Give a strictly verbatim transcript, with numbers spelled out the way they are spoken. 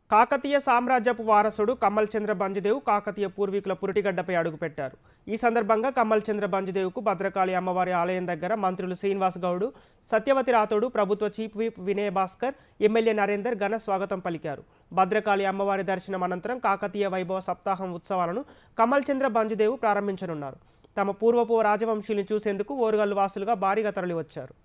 కాకతీయ సామ్రాజ్యపు వారసుడు కమ్మల్ చంద్ర బంజదేవు కాకతీయ పూర్వీకుల పురిటిగడ్డపై అడుగుపెట్టారు. ఈ సందర్భంగా కమ్మల్ చంద్ర బంజదేవుకు భద్రకాళి అమ్మవారి ఆలయం దగ్గర మంత్రులు శ్రీనివాస్ గౌడ్, సత్యవతి రాథోడు, ప్రభుత్వ చీఫ్ విప్ వినయ భాస్కర్, ఎమ్మెల్యే నరేందర్ ఘన స్వాగతం పలికారు. భద్రకాళి అమ్మవారి దర్శనం అనంతరం కాకతీయ వైభవ సప్తాహం ఉత్సవాలను కమ్మల్ చంద్ర బంజదేవు ప్రారంభించనున్నారు. తమ పూర్వపు రాజవంశీయులను చూసేందుకు ఓరుగల్లు వాసులుగా భారీగా తరలివచ్చారు.